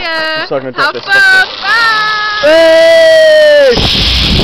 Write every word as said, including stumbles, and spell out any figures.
ya. So I'm gonna Have drop fun. this. Bye. Hey!